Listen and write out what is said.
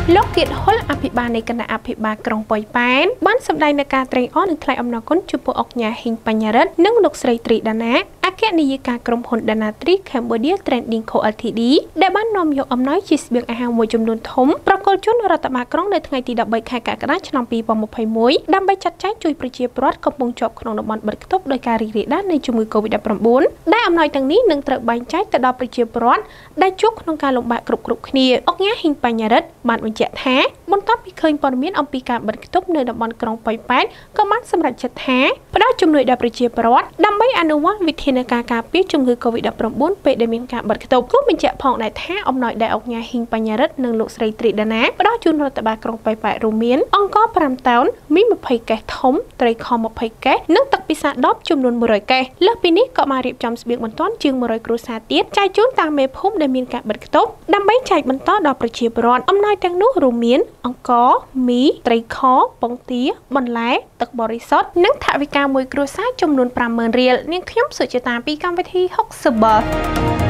លោកគៀតហុលអភិបាលនៃគណៈអភិបាលក្រុងប៉ោយប៉ែនបានសម្ដែងនៅការត្រេកអរនិងថ្លែងអំណរគុណចំពោះអង្គការហ៊ីងបញ្ញរិទ្ធនិងលោកស្រីត្រីដាណាអគ្គនាយិកាក្រុមហ៊ុន Danatri Cambodia Trading Co Ltd ដែលបាននាំយកអំណោយជាស្បៀងអាហារមួយចំនួនធំប្រគល់ជូនរដ្ឋបាលក្រុងនៅថ្ងៃទី13ខែកក្កដាឆ្នាំ2021ដើម្បីចាត់ចែងជួយប្រជាពលរដ្ឋកំពុងជាប់ក្នុងតំបន់បិទគប់ដោយការរីករាលដាលនៃជំងឺ Covid-19 ដែលអំណោយទាំងនេះនឹងត្រូវបែងចែកទៅដល់ប្រជាពលរដ្ឋដែលជួបក្នុងការលំបាកគ្រប់គ្នាអង្គការហ៊ីងបញ្ញរិទ្ធបានបញ្ជាក់ថាបន្ទាប់ពីឃើញព័ត៌មានអំពីការបិទគប់នៅតំបន់ក្រុងប៉ោយប៉ែនក៏បានសម្រេចចិត្តថាផ្តល់ជំនួយដល់ប្រជាពលរដ្ឋដើម្បីអនុវត្តវិធានការការពារជំងឺ Covid-19 ពេលដែលមានការបិទគប់គូបញ្ជាក់ផងដែរថាអំណោយដែលអង្គការហ៊ីងបញ្ញរិទ្ធនិងលោកស្រីត្រីដាណាផ្តល់ជូនរដ្ឋបាលក្រុងប៉ោយប៉ែនរួមមានអង្ករ5តោនមី20កេសធំត្រីខ20កេសនិងទឹកពិសាដបចំនួន100កេសលើសពីនេះក៏បានរៀបចំស្បៀងបន្ទាន់ជាង100គ្រួសារទៀតចែកជូនតាមមេភូមិដែលមានការបិទគប់ដើម្បីចែកបន្តដល់ប្រជាពលរដ្ឋអំណោយទាំងនោះរួមមានអង្ករមីត្រីខពងទាបន្លែទឹកបរិសុទ្ធនិងថវិកាមួយគ្រួសារចំនួន 50,000 រៀលនាងខ្ញុំសុជាតាពីកម្មវិធី60 bar